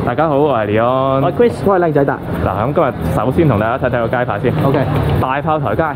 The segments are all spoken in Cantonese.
大家好，我係 Leon， 我係 Chris，我係靚仔達。 嗱，咁今日首先同大家睇睇個街牌先。 OK， 大炮台街。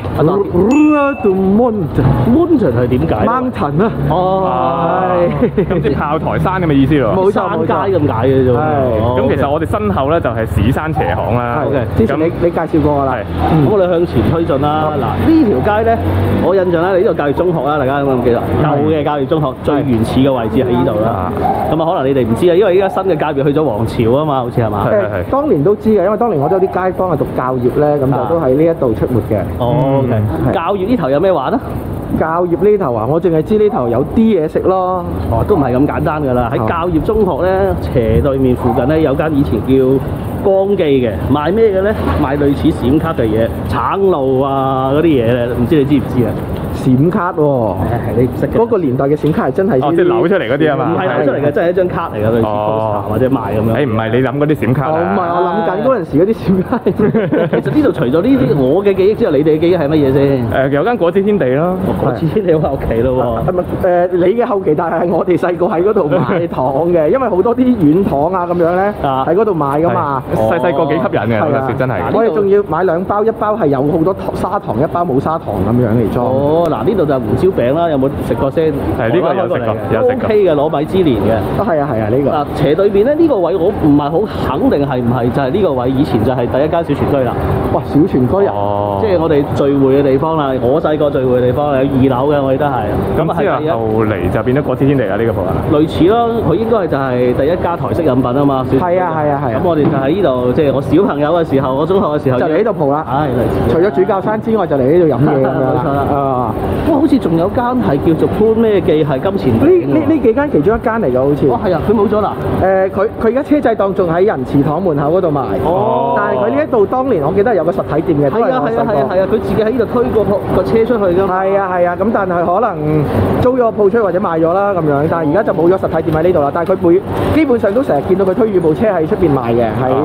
Mountain 係點解 ？Mountain 啊， 哦，咁即係炮台山咁嘅意思咯。 冇錯山街咁解嘅啫。 咁其實我哋身後咧就係史山斜巷啦。 OK，之前你介紹過我啦。 咁我哋向前推進啦。嗱，呢條街咧，我印象咧，呢度教育中學啦，大家有冇記得？舊嘅教育中學最原始嘅位置喺呢度啦。咁啊，可能你哋唔知啊，因為依家新嘅界別去咗皇朝啊嘛，好似係嘛？ 當年都知嘅，因為當年我都有啲街坊係讀教業咧，咁就都喺呢一度出沒嘅。 哦，OK。教業呢頭有咩玩啊？ 教業呢頭啊，我淨係知呢頭有啲嘢食咯。 哦，都唔係咁簡單㗎啦。喺教業中學咧斜對面附近咧有間以前叫光記嘅，賣咩嘅咧？賣類似閃卡嘅嘢，橙路啊嗰啲嘢咧，唔知你知唔知啊？ 閃卡喎， 你唔識嘅。 嗰個年代嘅閃卡係真係即係扭出嚟嗰啲啊嘛？ 唔係扭出嚟嘅，真係一張卡嚟嘅，類似 poster 或者賣咁樣。 唔係你諗嗰啲閃卡唔係我諗緊嗰陣時嗰啲閃卡。 其實呢度除咗呢啲我嘅記憶之外，你哋嘅記憶係乜嘢先？ 有間果子天地咯。 果子天地好後期咯喎。 你嘅後期，但係我哋細個喺嗰度買糖嘅，因為好多啲軟糖啊咁樣咧喺嗰度買噶嘛。 細個幾吸引嘅，嗰陣時真係。 我哋仲要買2包，一包係有好多砂糖，一包冇砂糖咁樣嚟裝。 哦，嗱呢度就胡椒餅啦，有冇食過先？ 係呢個有食過，有食過。 OK 嘅，攞米芝蓮嘅。 係啊呢個。 嗱斜對面咧呢個位我唔係好肯定係唔係就係呢個位，以前就係第一間小全居啦。 哇，小全居啊！ 即係我哋聚會嘅地方啦。我細個聚會嘅地方有2樓嘅，我記得係。 咁之後嚟就變咗果子天地啦，呢個鋪啊。 類似咯，佢應該就係第一家台式飲品啊嘛。 係啊。 咁我哋就喺呢度，即係我小朋友嘅時候，我中學嘅時候就嚟呢度蒲啦。 係類似。 除咗主教山之外，就嚟呢度飲嘢咁樣。 冇錯啦。好似仲有間係叫做潘咩記，係金錢呢幾間其中一間嚟㗎，好似。 係啊，佢冇咗啦。 佢而家車仔檔仲喺仁慈堂門口嗰度賣。 哦。 但係佢呢一度當年我記得有個實體店嘅。 係啊，佢自己喺呢度推個車出去㗎。 係啊，咁但係可能租咗個鋪出去或者賣咗啦咁樣，但係而家就冇咗實體店喺呢度啦。但係佢基本上都成日見到佢推住部車喺出邊賣嘅。係。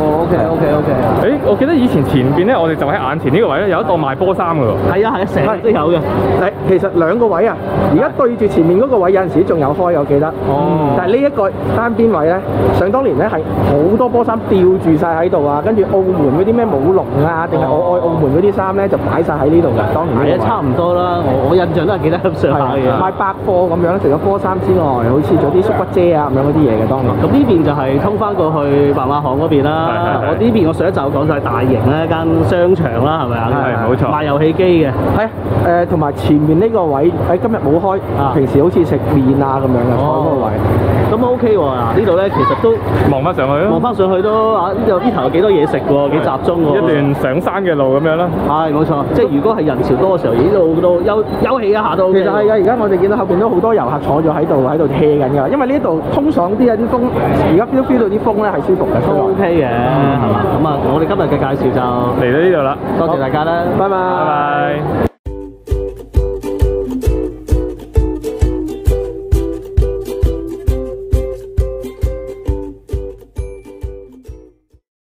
OK。 我記得以前前邊咧，我哋就喺眼前呢個位咧，有一檔賣波衫㗎喎。 係啊，成日都有嘅。 其實2個位啊，而家對住前面嗰個位有陣時仲有開，我記得。但係呢一個單邊位咧，想當年咧係好多波衫吊住晒喺度啊，跟住澳門嗰啲咩舞龍啊，定係我愛澳門嗰啲衫咧就擺晒喺呢度嘅。當年係啊，差唔多啦。我印象都係記得咁上下嘅嘢。 賣百貨咁樣，除咗波衫之外，好似做啲縮骨遮啊咁樣嗰啲嘢嘅當年。 咁呢邊就係通翻過去白馬巷嗰邊啦。我呢邊我上一集講晒大型咧間商場啦，係咪啊？ 係冇錯。 賣遊戲機嘅。 係同埋前面呢個位今日冇開，平時好似食麵啊咁樣嘅坐嗰個位。 咁 OK 喎，嗱呢度咧其實都望翻上去咯。 望翻上去都呢度呢頭有幾多嘢食喎，幾集中喎。 一段上山嘅路咁樣啦。 係冇錯，即係如果係人潮多嘅時候，呢度都休憩一下都 OK。 其實係啊，而家我哋見到後邊都好多遊客坐咗喺度 hea 緊㗎，因為呢度通爽啲啊，啲風而家都 feel 到啲風咧係舒服嘅。 都 OK 嘅，係嘛？咁啊，我哋今日嘅介紹就嚟到呢度啦， 多謝大家啦， 拜拜。